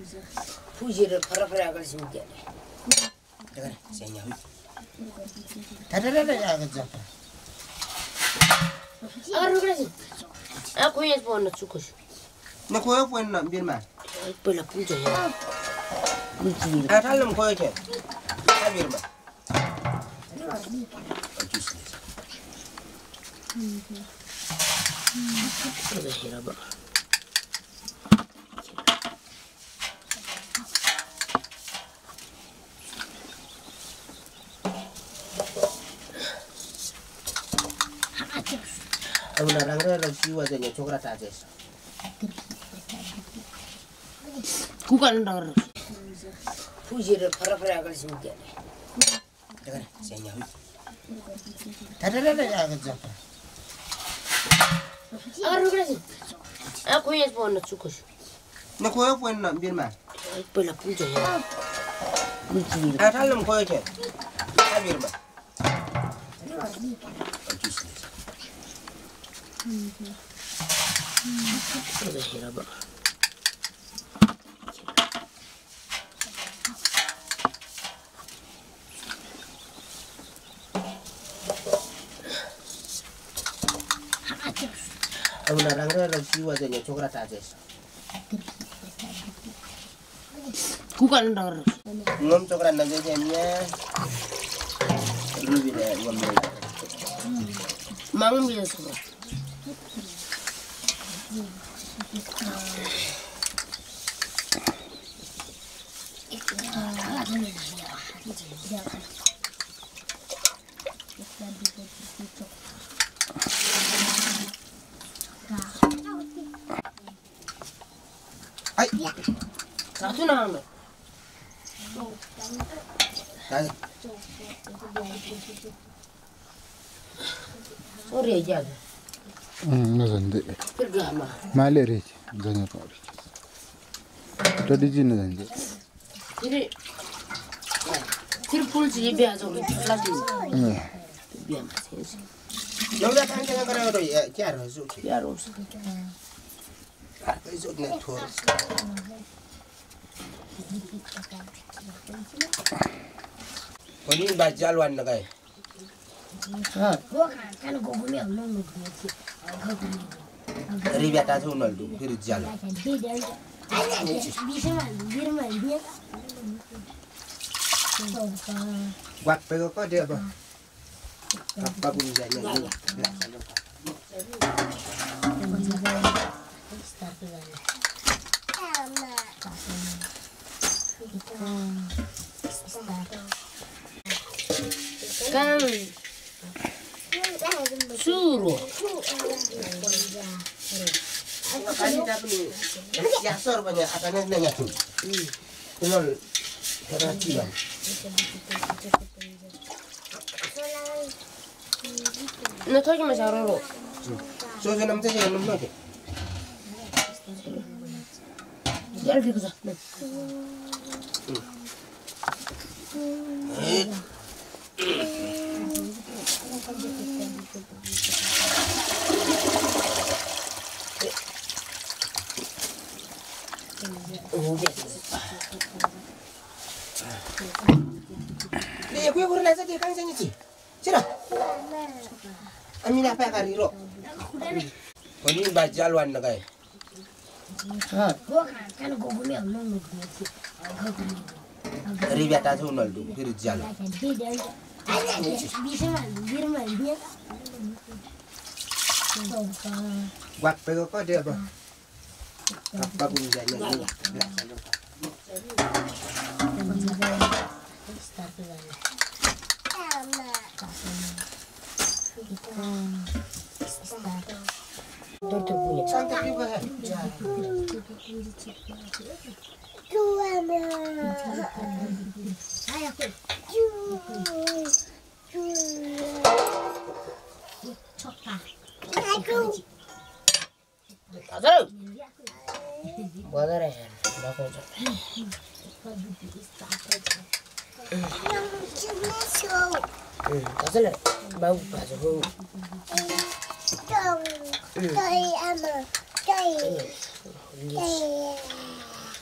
부지를 파라파라 걸으시면 되네. 그래, 생냐. 다다다다 그죠. 그러지. 고인에서 보는 죽고시. 나 고여 보이나 빌만. 빨라 부져야. 부지. 달럼 고여게. 아 빌만. 그래 해라 봐. Orang orang jiwa aja coklat aja. 구간은 나가라. 부지를 파라파라 걸으시면 되네. 그래, 생냐. 다다다다 그죠. 그러지. 고인에서 보는 죽고시. 나 고여 보이나 빌만. 빨라 부져야. 부지. 달럼 고여게. 아 빌만. 그래 해라 봐. Orang orang jiwa aja coklat aja. 구간은 나가라. Ngom coklat aja jamnya. Lebih deh ngom. 망미에서. Ay, satu nama. Sorry aja. Nazande. Pergama. Maleri, jangan pari. Tadi jin nazande. Tir pulsi biasa kita lagi. Biar masih. Yang dah kan kita kalau tu ya kiara suci. Biar us. Itu net tour. Kini baca luar negara. Kan gogumi amno Riba tak tahu nol tu, kiri jalan. Buat pego kau dia apa? Apa pun jadinya. Kan suruh. Kali dah ni, yasor banyak. Akannya nengah tu. Nol kerasian. 너 터지면 잘하러. 소주 남자 제 놈 넣게. 얇게 그자. Dia kue kurang saja kan saya nyuci. Cira. Amin apa kari ro? Kini baca luar negara. Kan gogumi amno Riba tak tahu nol tu, kiri jalan. Buat pego kau dia apa? Apa pun jadinya. Tutup punya. Santai juga. Azar. Boleh Bagus. Azar. Bagus bagus.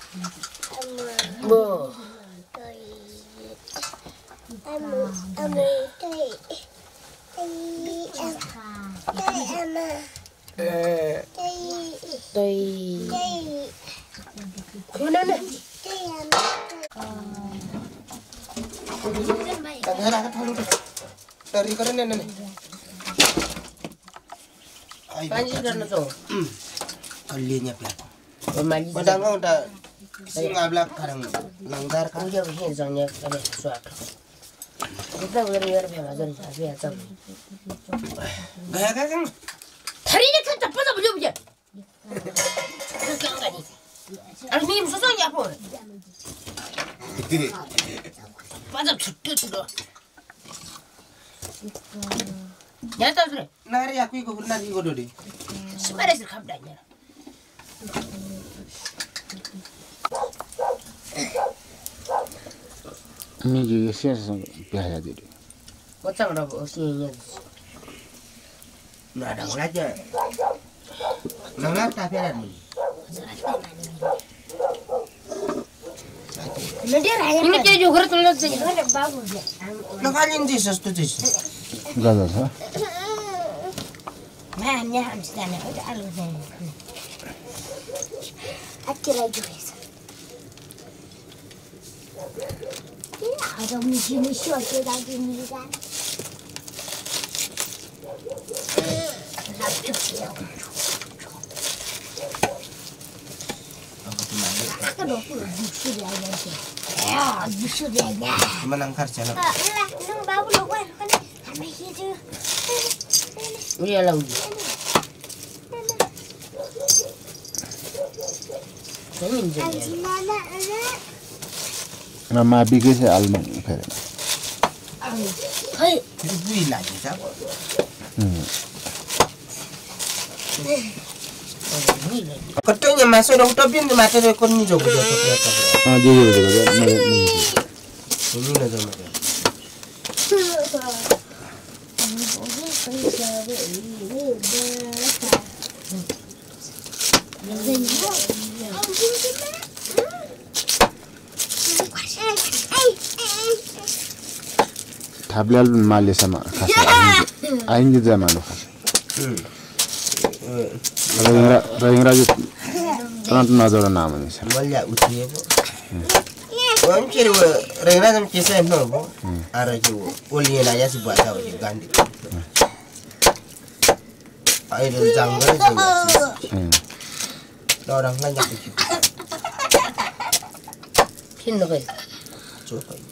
뭐 너희 그거는 Kagara ka thalu. Dari kare ne ne. Ai 반지 කරන තෝ kallinya pya. 말리 Padang ngau ta singabla karang langdar ka. 우리가 무슨 정냐 그래 수학 그때 우리 여러 번 맞아 자세히 하자 Gaya ka kang. 다리를 칸다 빠져 보자 보자 그렇게 안 가니 아니 님 소송이야 뭐 빠져 죽겠어 야다 그래 Nari aku iko nari iko dodi. 신발에서 감다냐 Ini juga siasa biaya jadi. 어쩌라고 어시냐 Nadang aja. Nangar ta pera ni. 이미 떼줘 그래 돌렸지 Nakalin di sa stu dis. Enggak ada. 아니야 함시다네 어디 알고 아끼라 주겠어 아주 무심히 쉬어줘다 줍니다 아까 너 육수리 아니었지 야 육수리 아니야 Manangkar jana. 너 바보 너가 한번 해줘 우리 알라우지 Nama bikin saya almond keren. Hai, Bui lagi sa. Katanya masuk dong topin mata de kon ni jogo jogo. Ah, jadi juga. Ini na jama. Tablet malah sama kasar. Aing juga malu kasar. Raja tanpa nazar nama ni sah. Walya uti bo. Wan kiri wo rena jam kisa no bo. Ara ki wo oli na ya si buat tahu di gandi. Ai do janggal sih. Orang lain yang begitu. 핀 넣어야 Coba ini.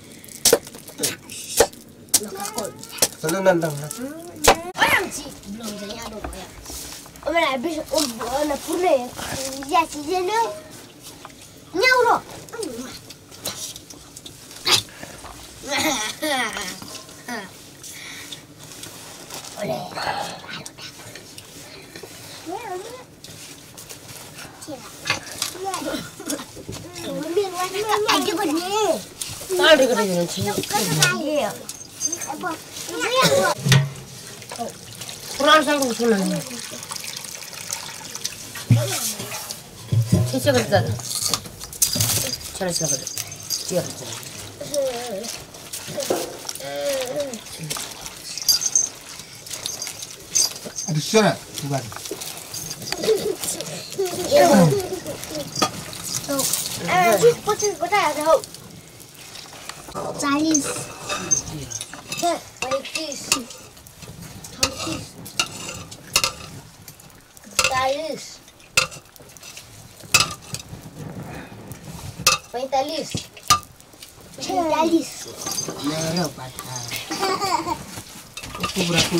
Selalu nandang lah. Oramci, belum saya ada ya. Omel habis na purne. Ya si jeno. Nyauro. Oleh. Aja kan ni. 딸이 그러면 진짜 불안 살고 있으면 진짜 그랬다 잘했어 그래 뛰어갔다 Aduh sana, bukan. Potong kota ada. Salis. Paitis. Tosis. Salis. Paintalis. Paintalis. Merah patah. Aku berapa?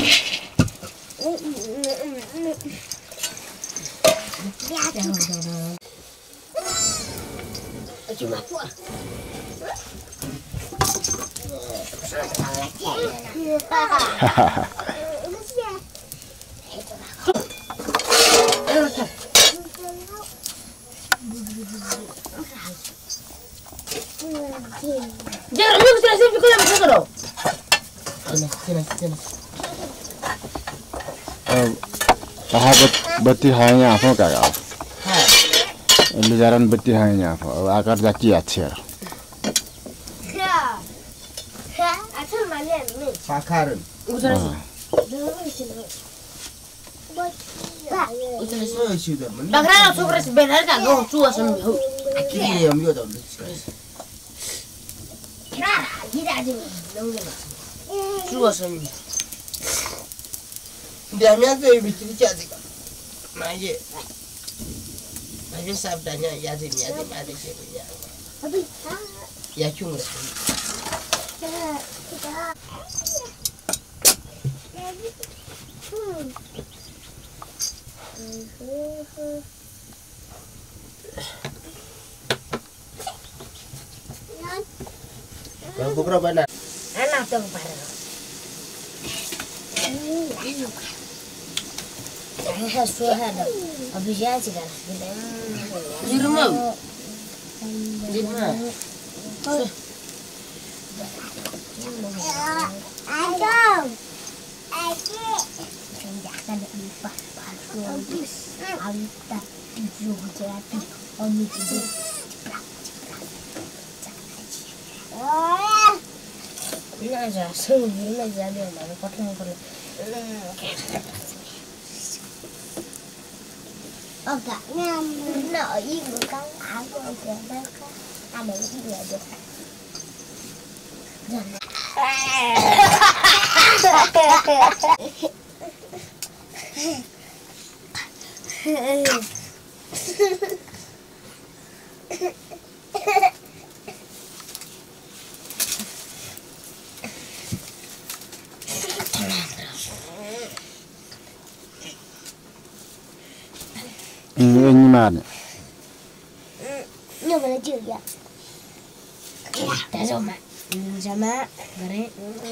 cuma aku jangan lu kesini sini kau yang bisa kau sini Sahabat berarti hanya apa kagak? Lijaran beti hanya akar jaki acer. Pakaran. Sudah. Bagara sokra sebenarnya kan go tua semi. Kiri yang dia tahu. Gila aja. Tua semi. Dia miasa bikin jadi kan. Maje. Maje sabdanya yazim ada ceritanya. Ya cuma. Yang berapa nak? Anak tuh parah. Jangan suara. Habis ya sih kan. Di rumah. Di rumah. Adam. Jangan lupa habis. Alita juga jadi om itu. Ini aja, ini aja dia mana potong. Oke, nah ibu kan aku ada ini aja. Ini mana? Ini mana juga? Kita sama gare.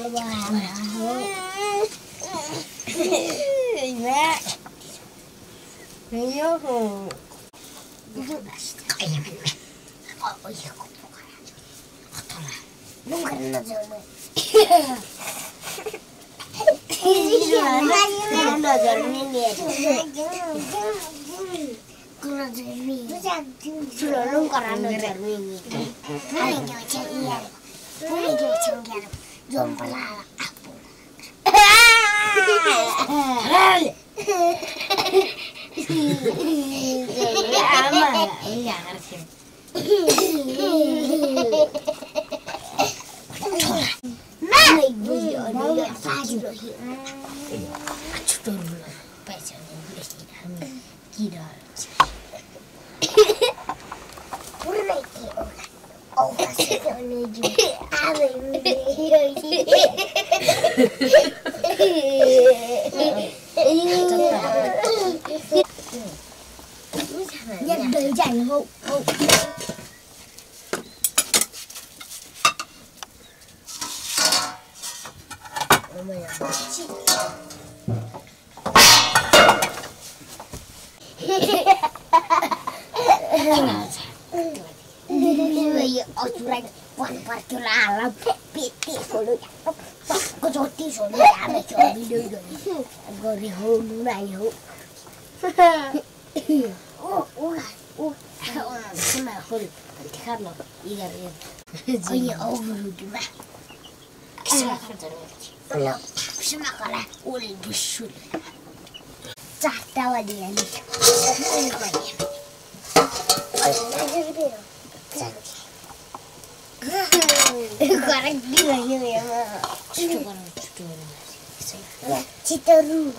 Citaru.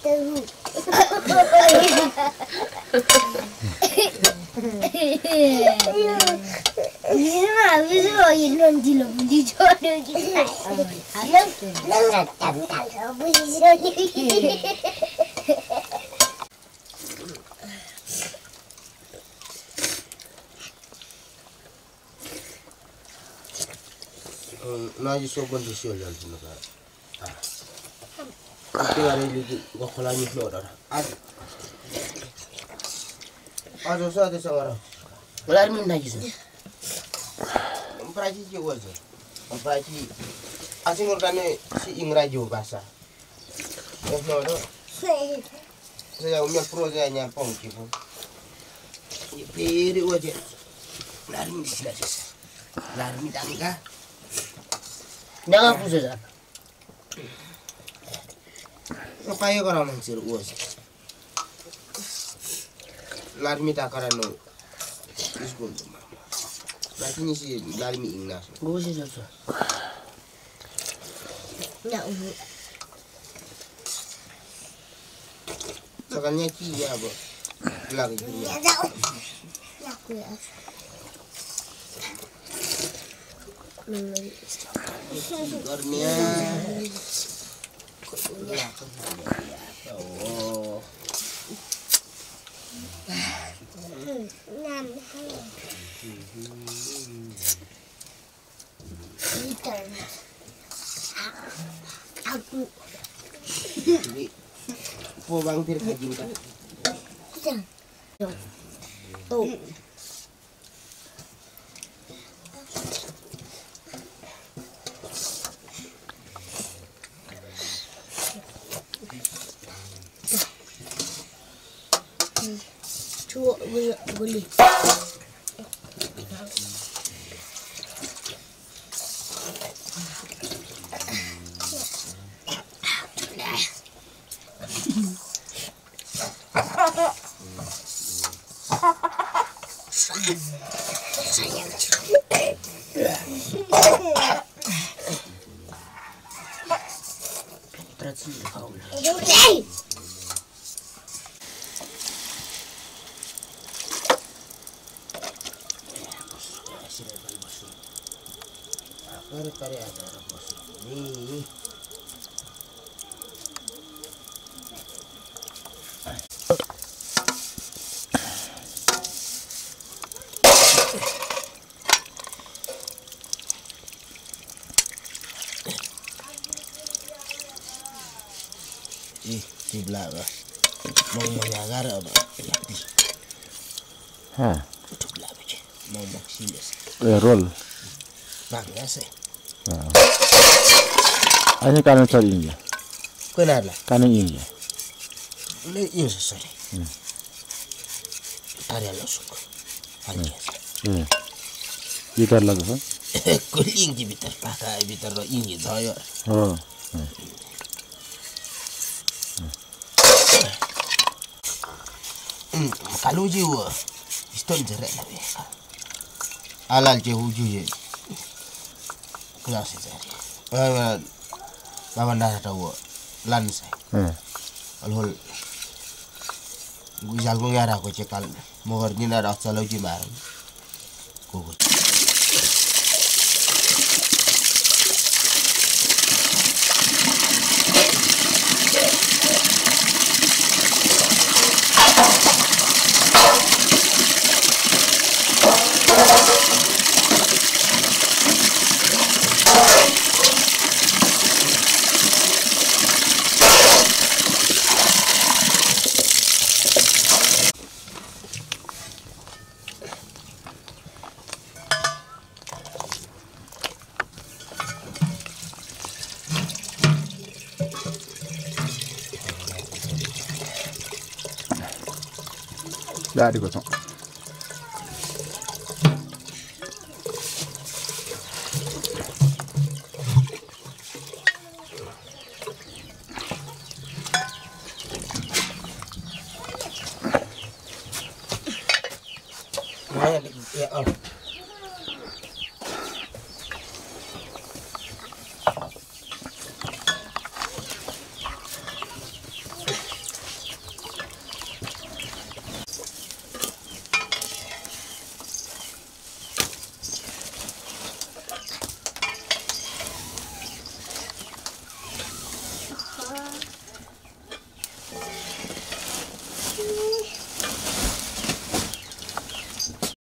Ini mah bisa inon di lo beli jodoh kita. Nggak tahu beli jodoh. Naji sogon di sio lan tinu ka. Tinggal ini ngokolani flora. Ajo sa de sangara. Ular min naji so. Praji ji wazo. Praji asing urkane si ingrajo bahasa. No. Saya umur pro saya nyampong kipu. Pere aja. Larmi di sini aja. Larmi tangga. 내가 부서져. Kayo ko naman sir uwas. Larmi takarano. Iskul. Lakini si larmi ingnas. 무엇이었어? Ya udah. Soalnya kia bo. Lagi kia. Ya jauh. Ya aku ya. Gornya. Oh. Aku. Jadi, po bang tirkajin ka? Jangan. Tuh. Coba boleh. Hey! Pare ada bos. Nih. Di belakang. Mau menyagar apa? Hah. Di belakang. Mau maksimal. Roll. Bang ya sih. Aja kanan cari ini. Kenapa? Kanan ini. Ini ini sorry. Ada losuk. Hanya. Gitar lagu kan? Kuling di bitar pakai bitar lo ini saya. Oh. Kalau jiwa, iston jerak lah ya. Alal jauh je. Kelas jadi. Bawa dah tahu lans. Alhol. Gujal ko ngara ko cekal. Mohor ni na rak chalo ji mar. Ko. Dah digotong. Ya,